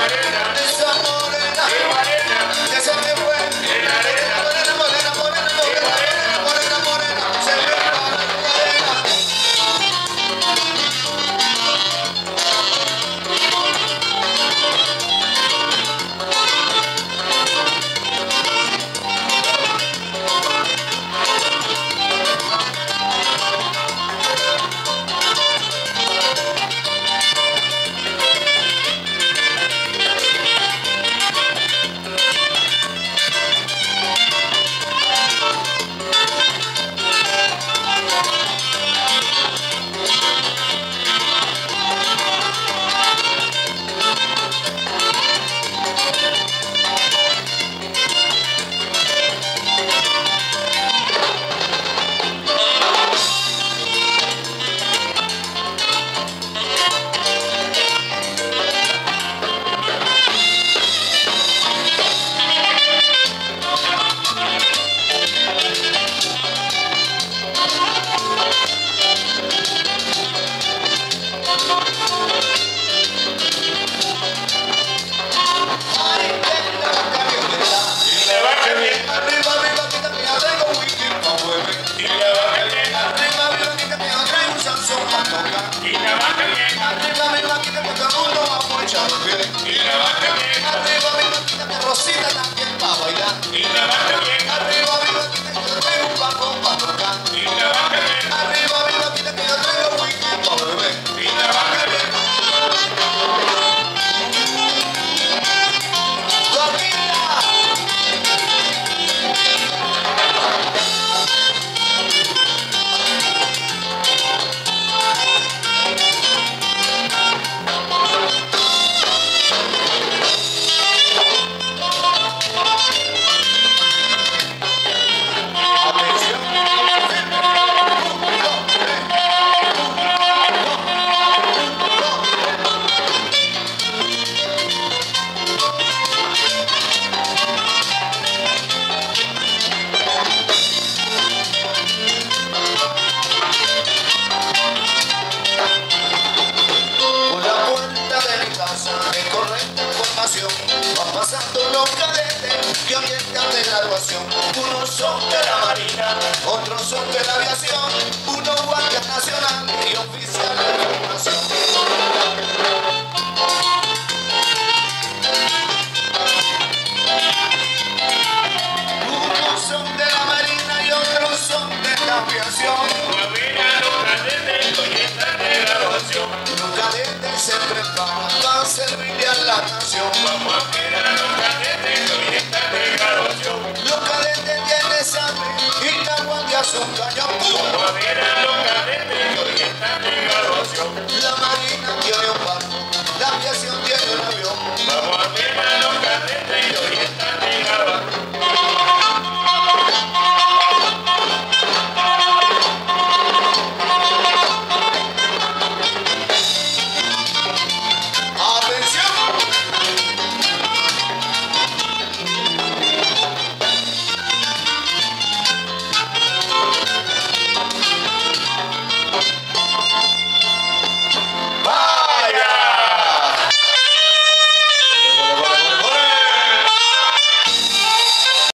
esa morena, que se me fue, morena, morena, morena, morena, morena, morena, se me va la cadena. Arriba mi vaquita que Rosita también va a bailar. Arriba mi vaquita que yo traigo un barco para tocar. Arriba mi vaquita que yo traigo whisky para beber. Van pasando los cadetes que orientan de graduación. Unos son de la marina, otros son de la aviación, unos guardias nacionales y oficiales de formación. Unos son de la marina y otros son de la aviación. Los cadetes orientan de graduación. Los cadetes se preparan para servirle a la nación. Vamos a ver a los cadetes que orientan de graduación. Los cadetes tienen sangre y la guardia son cañón. Vamos a ver a los cadetes que orientan de